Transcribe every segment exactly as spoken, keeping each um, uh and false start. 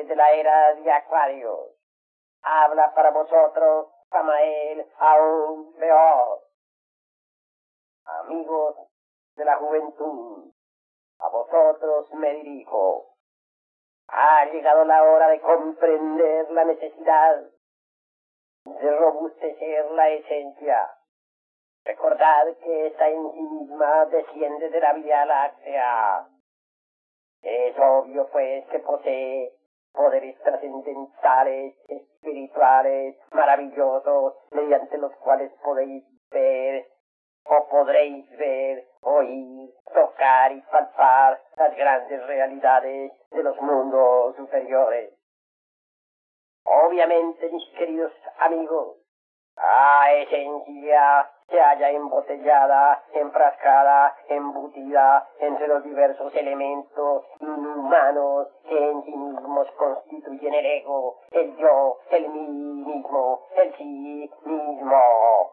de la era de Acuario. Habla para vosotros Samael aún peor. Amigos de la juventud, a vosotros me dirijo. Ha llegado la hora de comprender la necesidad de robustecer la esencia. Recordad que esta en sí misma desciende de la Vía Láctea. Es obvio, pues, que posee poderes trascendentales, espirituales, maravillosos, mediante los cuales podéis ver, o podréis ver, oír, tocar y palpar las grandes realidades de los mundos superiores. Obviamente, mis queridos amigos, la esencia se halla embotellada, enfrascada, embutida entre los diversos elementos inhumanos que en sí mismos constituyen el ego, el yo, el mí mismo, el sí mismo.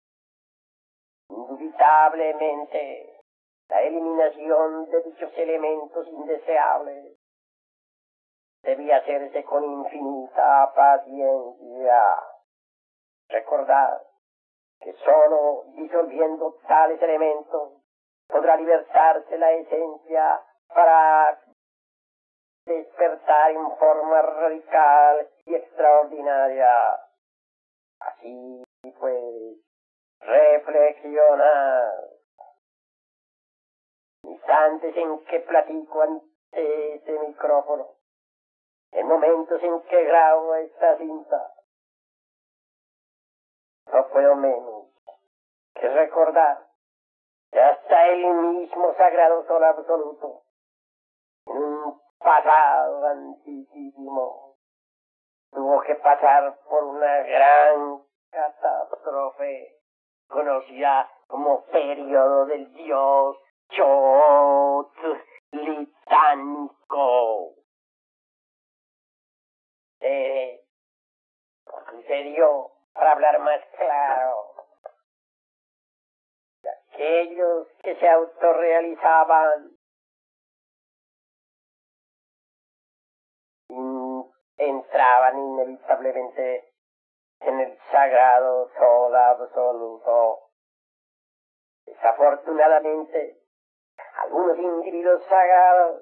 Indubitablemente, la eliminación de dichos elementos indeseables debía hacerse con infinita paciencia. Recordad que sólo disolviendo tales elementos podrá libertarse la esencia para despertar en forma radical y extraordinaria. Así pues, reflexionad. Instantes en que platico ante este micrófono, en momentos en que grabo esta cinta, no puedo menos que recordar que hasta el mismo sagrado sol absoluto, en un pasado antiquísimo, tuvo que pasar por una gran catástrofe conocida como periodo del dios Chotlitánico. Eh, sucedió, para hablar más claro, que aquellos que se autorrealizaban entraban inevitablemente en el sagrado sol absoluto. Desafortunadamente, algunos individuos sagrados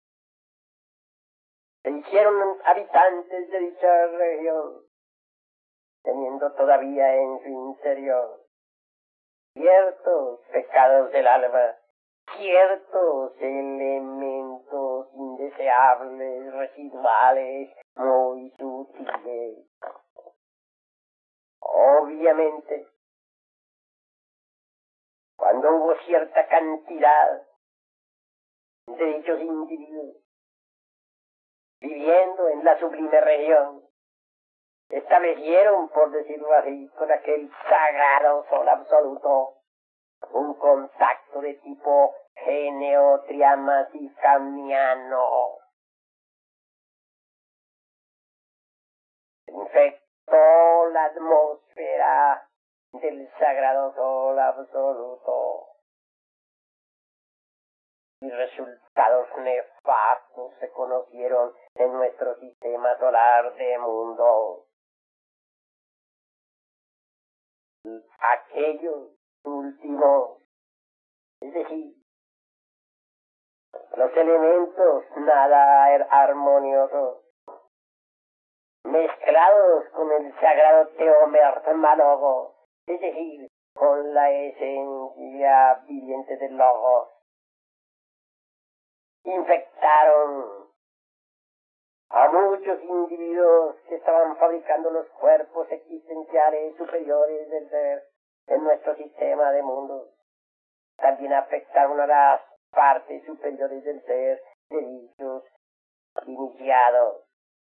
se hicieron habitantes de dicha región, teniendo todavía en su interior ciertos pecados del alma, ciertos elementos indeseables, residuales, muy sutiles. Obviamente, cuando hubo cierta cantidad de dichos individuos viviendo en la sublime región, establecieron, por decirlo así, con aquel sagrado sol absoluto, un contacto de tipo geneotriamasicamiano. Infectó la atmósfera del sagrado sol absoluto, y resultados nefastos se conocieron en nuestro sistema solar de mundos. Aquellos últimos, es decir, los elementos nada armoniosos, mezclados con el sagrado teomermalogo, es decir, con la esencia viviente del logos, infectaron a muchos individuos que estaban fabricando los cuerpos existenciales superiores del ser en nuestro sistema de mundos. También afectaron a las partes superiores del ser de dichos iniciados.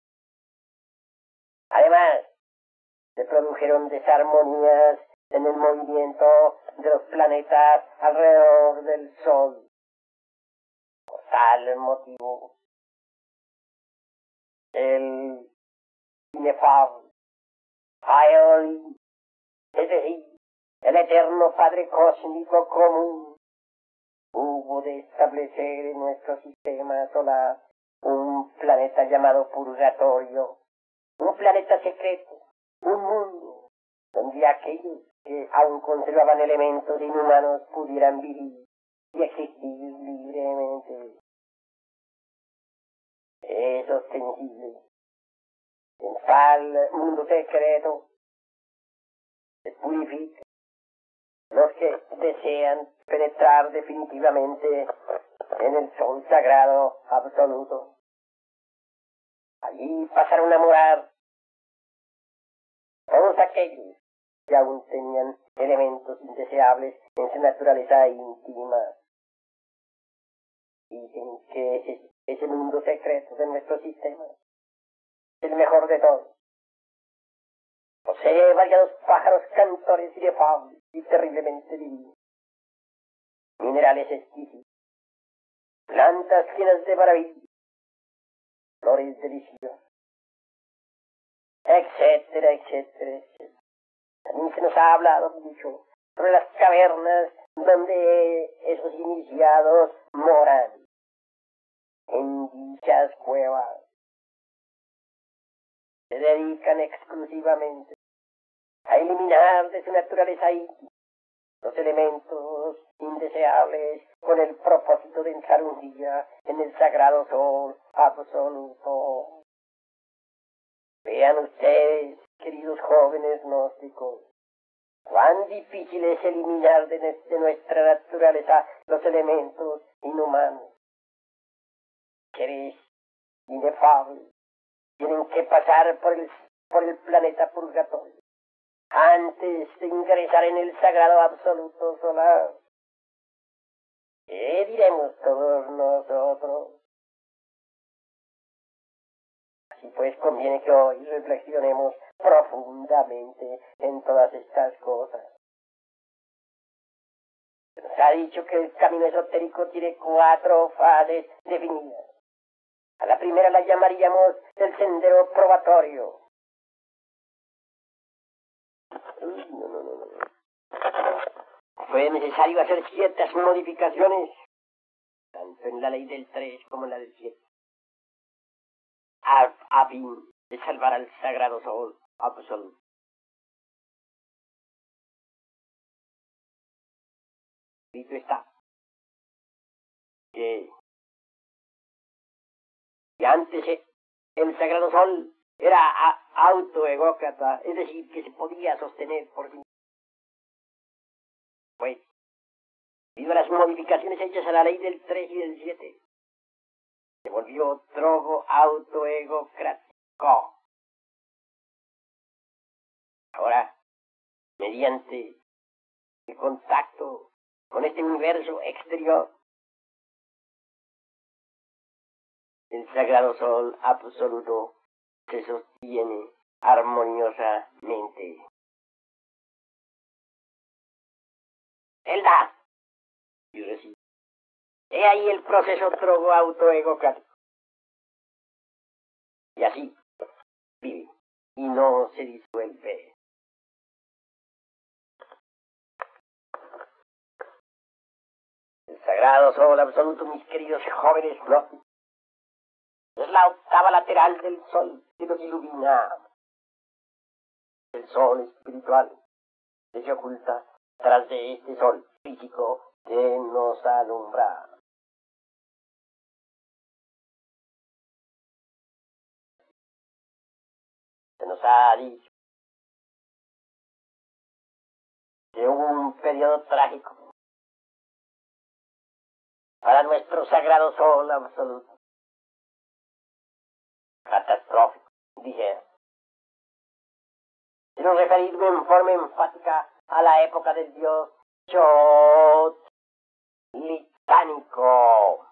Además, se produjeron desarmonías en el movimiento de los planetas alrededor del Sol. Por tal motivo, el inefable Aioli, es decir, el eterno Padre Cósmico Común, hubo de establecer en nuestro sistema solar un planeta llamado Purgatorio, un planeta secreto, un mundo donde aquellos que aún conservaban elementos inhumanos pudieran vivir y existir libremente. Es ostensible. En tal mundo secreto se purifica los que desean penetrar definitivamente en el sol sagrado absoluto. Allí pasaron a morar todos aquellos que aún tenían elementos indeseables en su naturaleza íntima. Dicen que ese, ese mundo secreto de nuestro sistema es el mejor de todos. Posee variados pájaros cantores inefables y terriblemente divinos, minerales exquisitos, plantas llenas de maravillas, flores deliciosas, etcétera, etcétera, etcétera. También se nos ha hablado mucho sobre las cavernas donde esos iniciados moran. En dichas cuevas se dedican exclusivamente a eliminar de su naturaleza íntima los elementos indeseables con el propósito de entrar un día en el sagrado sol absoluto. Vean ustedes, queridos jóvenes gnósticos, cuán difícil es eliminar de, de nuestra naturaleza los elementos inhumanos. Seres inefables tienen que pasar por el, por el planeta Purgatorio antes de ingresar en el sagrado absoluto solar. ¿Qué diremos todos nosotros? Así pues, conviene que hoy reflexionemos profundamente en todas estas cosas. Se nos ha dicho que el camino esotérico tiene cuatro fases definidas. A la primera la llamaríamos el sendero probatorio. Uy, no, no, no, no. Fue necesario hacer ciertas modificaciones, tanto en la ley del tres como en la del siete, a, a fin de salvar al sagrado sol absoluto. Dicho está que, que antes el sagrado sol era autoegócrata, es decir, que se podía sostener por sí mismo. Pues, debido a las modificaciones hechas a la ley del tres y del siete, se volvió drogo autoegocrático. Ahora, mediante el contacto con este universo exterior, el sagrado sol absoluto se sostiene armoniosamente. Él da y recibe. He ahí el proceso drogo autoegocrático. Y así vive y no se disuelve. El sagrado sol absoluto, mis queridos jóvenes gnósticos, es la octava lateral del sol que nos ilumina. El sol espiritual que se oculta tras de este sol físico que nos alumbra. Se nos ha dicho que hubo un periodo trágico para nuestro sagrado sol absoluto. Catastrófico, dije. Quiero referirme en forma enfática a la época del dios Chotlitánico.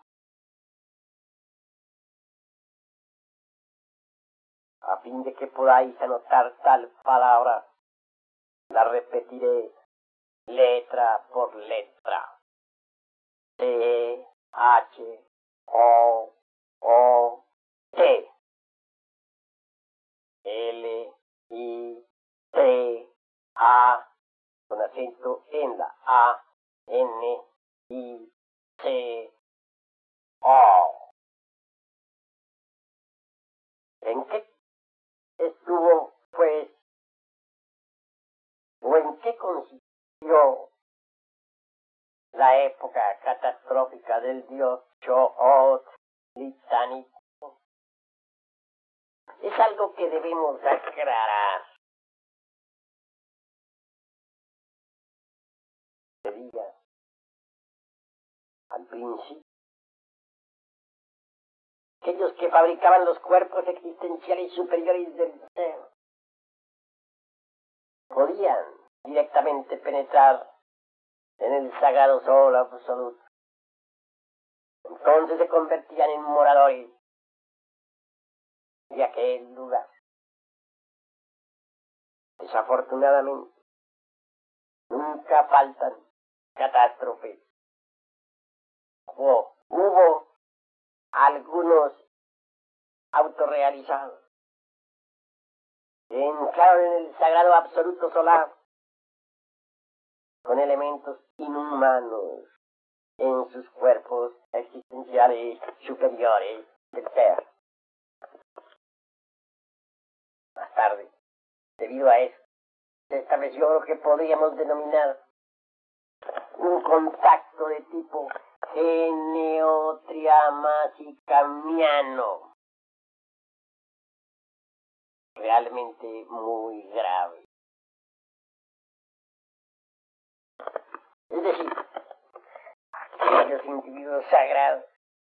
A fin de que podáis anotar tal palabra, la repetiré letra por letra. C, H, O, O, T. L, I, T, A, con acento en la A, N, I, C, O. ¿En qué estuvo, pues, o en qué consistió la época catastrófica del dios Xootlitzani? Es algo que debemos aclarar. Sería, al principio, aquellos que fabricaban los cuerpos existenciales superiores del ser podían directamente penetrar en el sagrado sol absoluto. Entonces se convertían en moradores de aquel lugar. Desafortunadamente, nunca faltan catástrofes. Hubo, hubo algunos autorrealizados que entraron en el sagrado absoluto solar con elementos inhumanos en sus cuerpos existenciales superiores del ser. Más tarde, debido a eso, se estableció lo que podríamos denominar un contacto de tipo geneotriamasicamiano, realmente muy grave. Es decir, aquellos individuos sagrados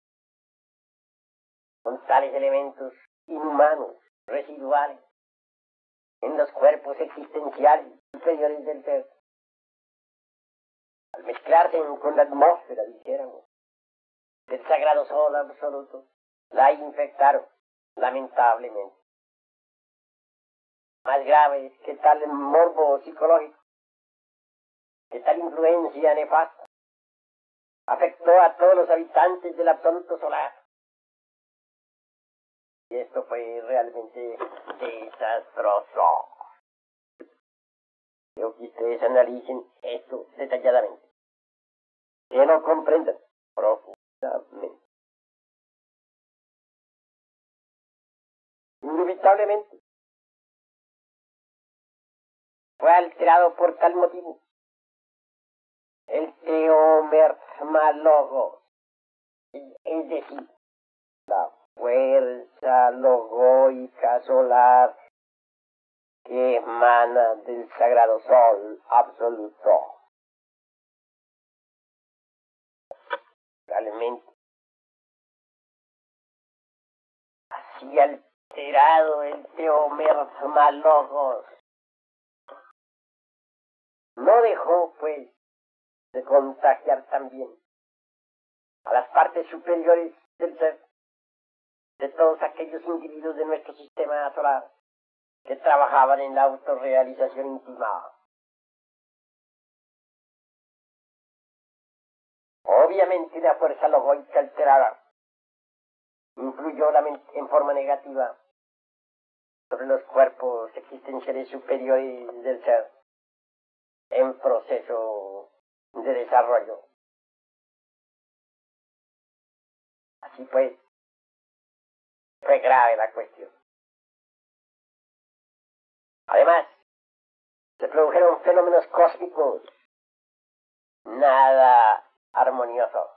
con tales elementos inhumanos, residuales, en los cuerpos existenciales superiores del ser, al mezclarse con la atmósfera, dijéramos, del sagrado sol absoluto, la infectaron, lamentablemente. Más grave es que tal morbo psicológico, que tal influencia nefasta, afectó a todos los habitantes del absoluto solar. Y esto fue realmente desastroso. Quiero que ustedes analicen esto detalladamente, que lo comprendan profundamente. Inevitablemente fue alterado por tal motivo el teomermalogos, es decir, la fuerza logoica solar que emana del sagrado sol absoluto. Realmente, así alterado el teomermalogos, no dejó, pues, de contagiar también a las partes superiores del ser de todos aquellos individuos de nuestro sistema solar que trabajaban en la autorrealización íntima. Obviamente la fuerza logoica alterada influyó en forma negativa sobre los cuerpos existenciales superiores del ser en proceso de desarrollo. Así pues, fue grave la cuestión. Además, se produjeron fenómenos cósmicos nada armoniosos.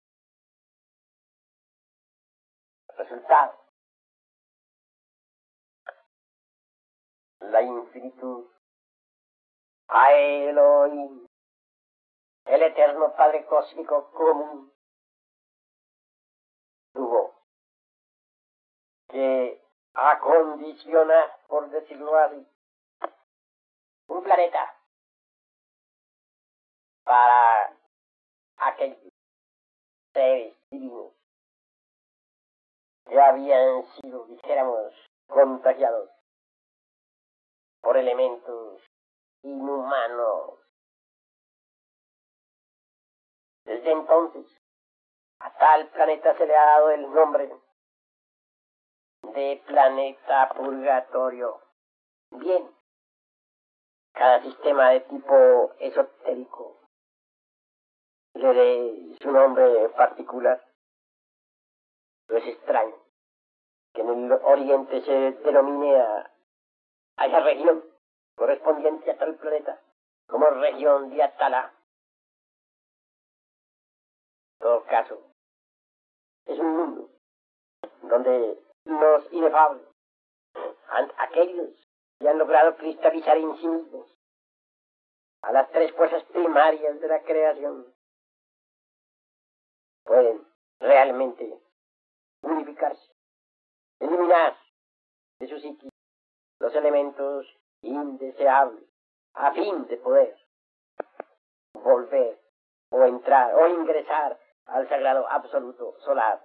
Resultado: la infinitud, a Elohim, el eterno Padre cósmico común, tuvo que acondicionar, por decirlo así, un planeta para aquellos seres divinos que habían sido, dijéramos, contagiados por elementos inhumanos. Desde entonces, a tal planeta se le ha dado el nombre de planeta purgatorio. Bien, cada sistema de tipo esotérico le dé su nombre particular. No es extraño que en el oriente se denomine a, a esa región correspondiente a todo el planeta como región de Atala. En todo caso, es un mundo donde los inefables, aquellos que han logrado cristalizar en sí mismos a las tres fuerzas primarias de la creación, pueden realmente unificarse, eliminar de su psique los elementos indeseables, a fin de poder volver o entrar o ingresar al sagrado absoluto solar.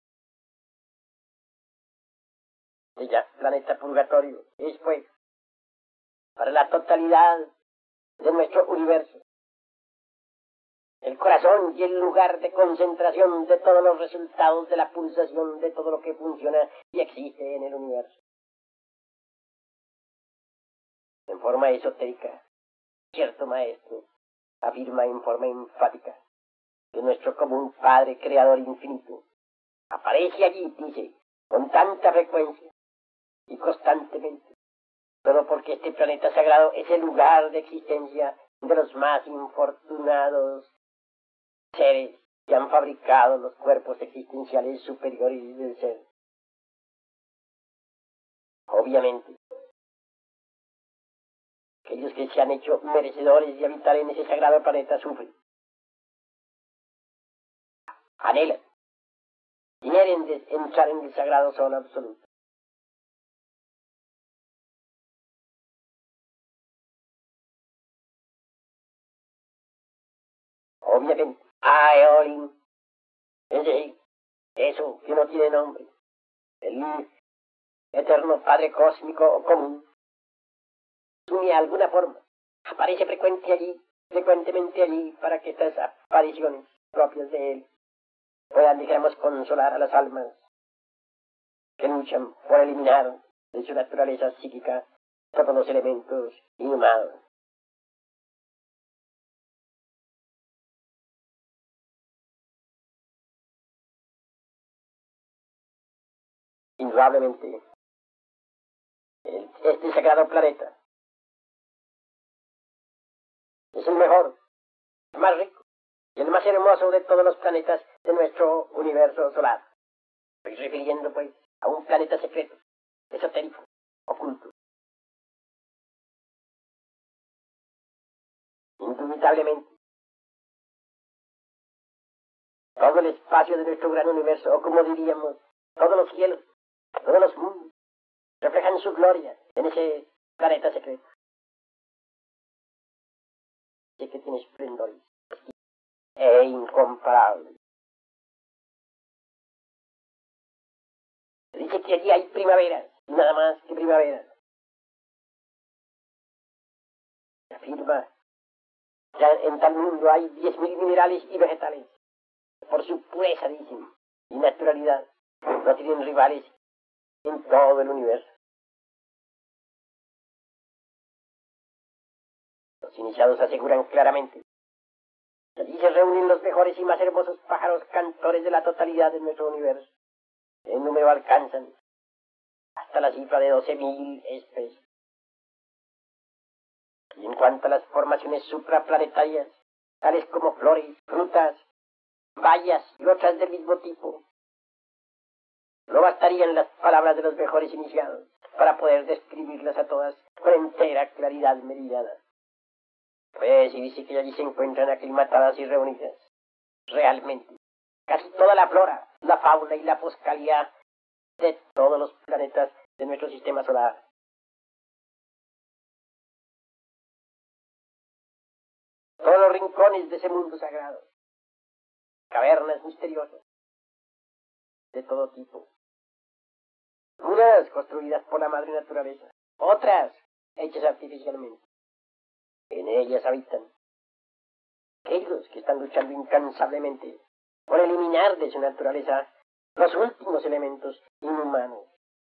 Ella, planeta purgatorio, es pues para la totalidad de nuestro universo el corazón y el lugar de concentración de todos los resultados de la pulsación de todo lo que funciona y existe en el universo. En forma esotérica, cierto maestro afirma en forma enfática que nuestro común Padre Creador infinito aparece allí, dice, con tanta frecuencia y constantemente, solo porque este planeta sagrado es el lugar de existencia de los más infortunados seres que han fabricado los cuerpos existenciales superiores del ser. Obviamente, aquellos que se han hecho merecedores de habitar en ese sagrado planeta sufren, anhelan, quieren entrar en el sagrado sol absoluto. Obviamente, Aeolin, es decir, eso que no tiene nombre, el eterno Padre cósmico o común, de alguna forma, aparece frecuente allí, frecuentemente allí, para que estas apariciones propias de él puedan, digamos, consolar a las almas que luchan por eliminar de su naturaleza psíquica todos los elementos inhumanos. Indudablemente, el, este sagrado planeta es el mejor, el más rico y el más hermoso de todos los planetas de nuestro universo solar. Estoy refiriendo, pues, a un planeta secreto, esotérico, oculto. Indubitablemente, todo el espacio de nuestro gran universo, o como diríamos, todos los cielos, todos los mundos, reflejan su gloria en ese planeta secreto. Y que tiene esplendores e incomparable. Dice que allí hay primaveras, y nada más que primaveras. Afirma que en tal mundo hay diez mil minerales y vegetales. Por su pureza, dicen, y naturalidad, no tienen rivales en todo el universo. Los iniciados aseguran claramente que allí se reúnen los mejores y más hermosos pájaros cantores de la totalidad de nuestro universo. En número alcanzan hasta la cifra de doce mil especies. Y en cuanto a las formaciones supraplanetarias, tales como flores, frutas, bayas y otras del mismo tipo, no bastarían las palabras de los mejores iniciados para poder describirlas a todas con entera claridad meridiana. Pues, y dice que allí se encuentran aclimatadas y reunidas, realmente, casi toda la flora, la fauna y la poscalidad de todos los planetas de nuestro sistema solar. Todos los rincones de ese mundo sagrado, cavernas misteriosas de todo tipo, unas construidas por la madre naturaleza, otras hechas artificialmente. En ellas habitan aquellos que están luchando incansablemente por eliminar de su naturaleza los últimos elementos inhumanos.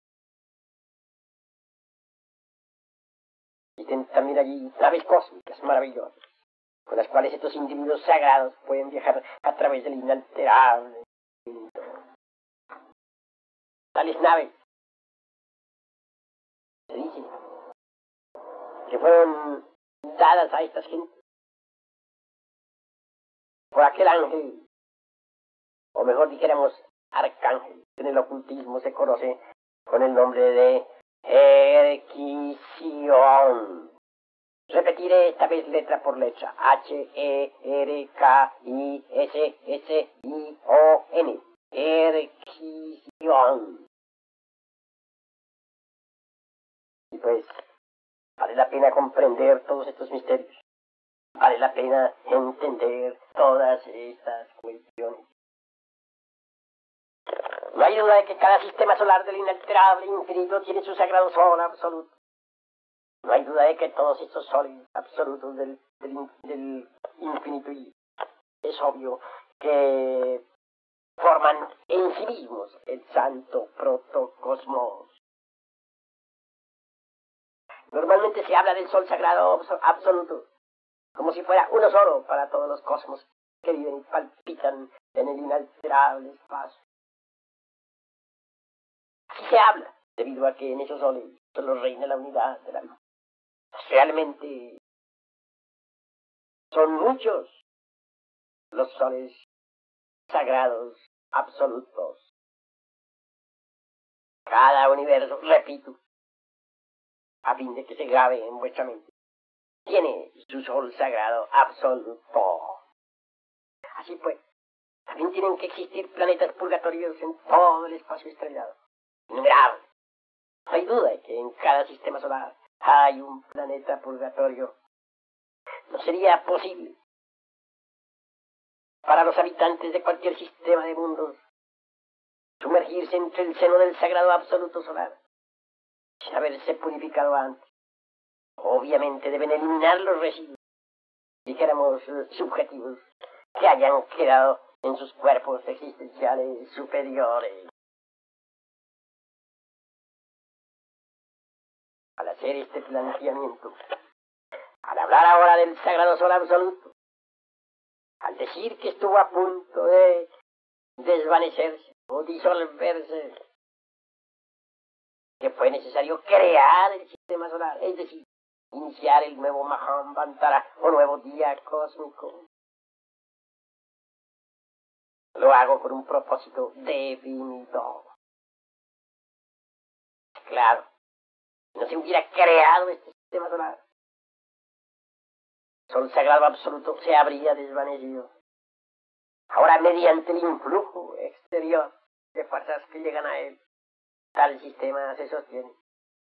Existen también allí naves cósmicas maravillosas, con las cuales estos individuos sagrados pueden viajar a través del inalterable infinito. Tales naves que fueron dadas a estas gentes por aquel ángel, o mejor dijéramos arcángel, que en el ocultismo se conoce con el nombre de Herquisión. Repetiré esta vez letra por letra: H E R K I S S I O N. Herquisión. Y pues, vale la pena comprender todos estos misterios. Vale la pena entender todas estas cuestiones. No hay duda de que cada sistema solar del inalterable infinito tiene su sagrado sol absoluto. No hay duda de que todos estos soles absolutos del, del, del infinito, y es obvio que forman en sí mismos el santo protocosmos. Normalmente se habla del sol sagrado absoluto como si fuera uno solo para todos los cosmos que viven y palpitan en el inalterable espacio. Así se habla, debido a que en esos soles solo reina la unidad de la luz. Realmente son muchos los soles sagrados absolutos. Cada universo, repito, a fin de que se grabe en vuestra mente, tiene su sol sagrado absoluto. Así pues, también tienen que existir planetas purgatorios en todo el espacio estrellado, innumerables. No hay duda de que en cada sistema solar hay un planeta purgatorio. No sería posible para los habitantes de cualquier sistema de mundos sumergirse entre el seno del sagrado absoluto solar sin haberse purificado antes. Obviamente deben eliminar los residuos, dijéramos, subjetivos, que hayan quedado en sus cuerpos existenciales superiores. Al hacer este planteamiento, al hablar ahora del sagrado sol absoluto, al decir que estuvo a punto de desvanecerse o disolverse, que fue necesario crear el sistema solar, es decir, iniciar el nuevo Mahamvantara o nuevo día cósmico. Lo hago con un propósito definido. Claro, si no se hubiera creado este sistema solar, el sol sagrado absoluto se habría desvanecido. Ahora, mediante el influjo exterior de fuerzas que llegan a él, tal sistema se sostiene.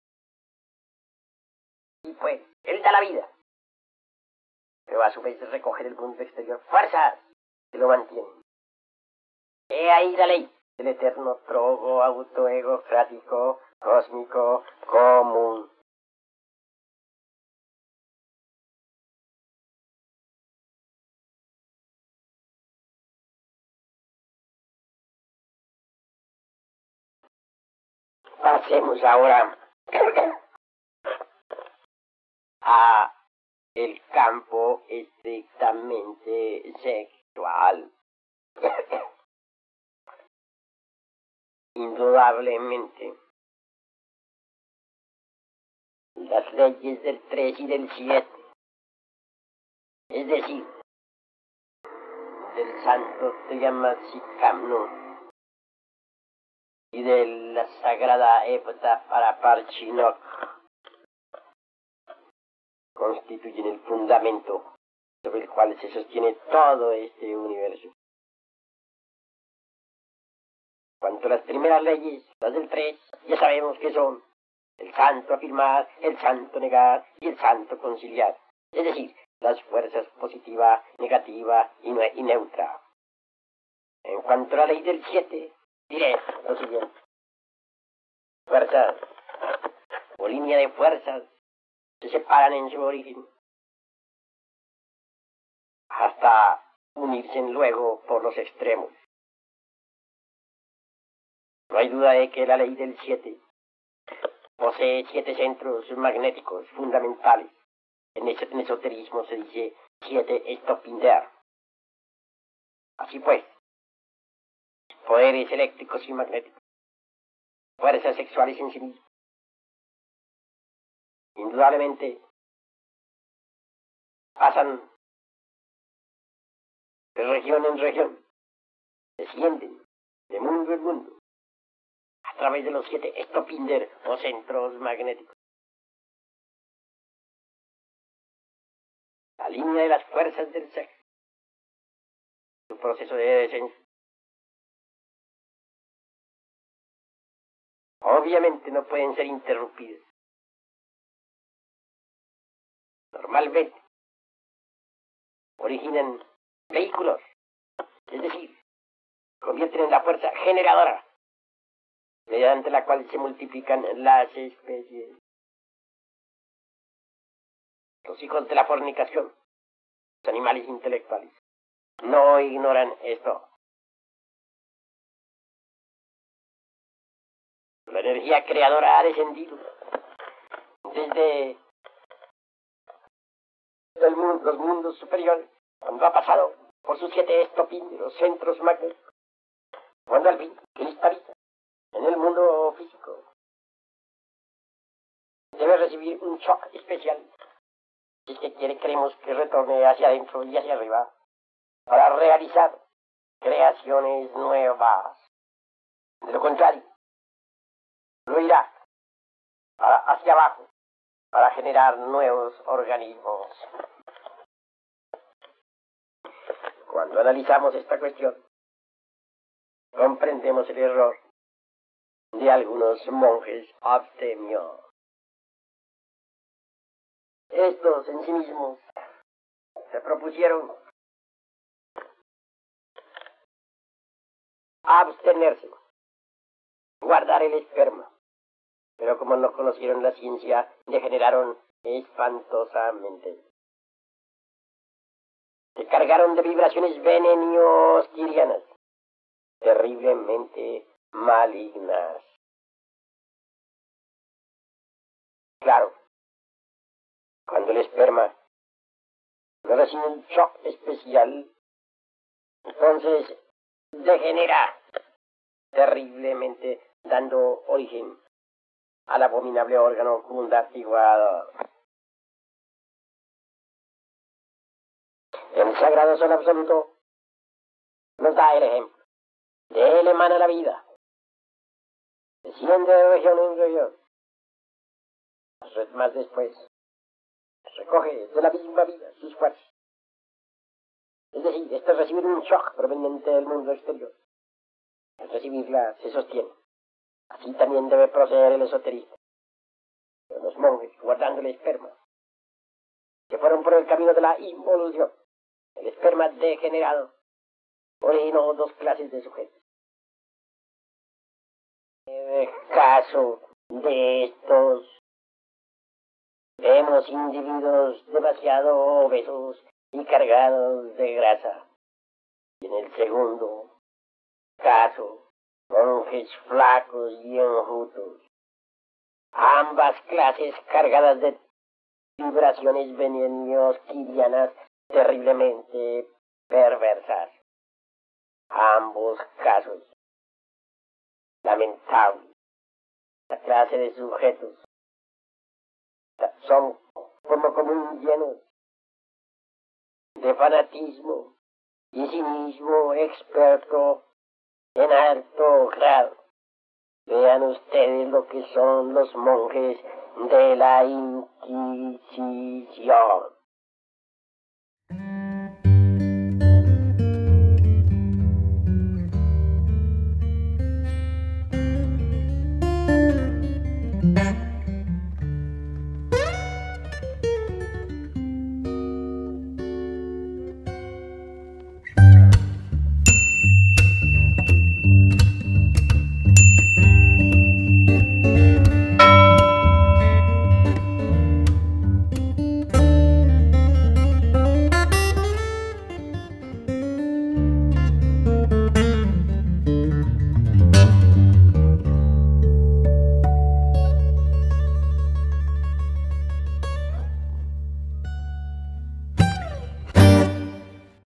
Y pues, él da la vida, pero a su vez recoge del mundo exterior fuerzas que lo mantienen. He ahí la ley del eterno trogo autoegocrático, cósmico, común. Pasemos ahora a el campo estrictamente sexual. Indudablemente, las leyes del tres y del siete, es decir, del santo Triamatsikamnu y de la sagrada Epta Paraparchinok, constituyen el fundamento sobre el cual se sostiene todo este universo. Cuanto a las primeras leyes, las del tres, ya sabemos que son el santo afirmar, el santo negar y el santo conciliar, es decir, las fuerzas positiva, negativa y, ne y neutra. En cuanto a la ley del siete, diré lo siguiente: fuerzas o línea de fuerzas se separan en su origen hasta unirse luego por los extremos. No hay duda de que la ley del siete posee siete centros magnéticos fundamentales. En el esoterismo se dice siete Stopinder. Así pues, poderes eléctricos y magnéticos, fuerzas sexuales en sí mismas. Indudablemente, pasan de región en región, descienden de mundo en mundo, a través de los siete Stopinder o centros magnéticos. La línea de las fuerzas del ser, su proceso de descenso. Obviamente no pueden ser interrumpidos. Normalmente originan vehículos, es decir, convierten en la fuerza generadora, mediante la cual se multiplican las especies. Los hijos de la fornicación, los animales intelectuales, no ignoran esto. La energía creadora ha descendido desde el mundo, los mundos superiores, cuando ha pasado por sus siete estopínderos, centros magnéticos, cuando al fin cristaliza en el mundo físico. Debe recibir un shock especial, si es que quiere, queremos que retorne hacia adentro y hacia arriba, para realizar creaciones nuevas. De lo contrario, lo irá para hacia abajo para generar nuevos organismos. Cuando analizamos esta cuestión, comprendemos el error de algunos monjes abstemios. Estos en sí mismos se propusieron abstenerse, guardar el esperma, pero como no conocieron la ciencia, degeneraron espantosamente. Se cargaron de vibraciones venenios-quirianas, terriblemente malignas. Claro, cuando el esperma no recibe un shock especial, entonces degenera terriblemente, dando origen al abominable órgano cundatiguado. El sagrado sol absoluto nos da el ejemplo. De él emana la vida. Desciende de región en región. Más después, recoge de la misma vida sus fuerzas. Es decir, este es recibir un shock proveniente del mundo exterior. Al recibirla se sostiene. Así también debe proceder el esoterismo. Pero los monjes, guardando el esperma, que fueron por el camino de la involución, el esperma degenerado originó dos clases de sujetos. En el caso de estos, vemos individuos demasiado obesos y cargados de grasa. Y en el segundo caso, monjes flacos y enjutos. Ambas clases cargadas de vibraciones venenios-quirianas terriblemente perversas. Ambos casos, lamentables. La clase de sujetos son como común llenos de fanatismo y cinismo experto en alto grado. Vean ustedes lo que son los monjes de la Inquisición.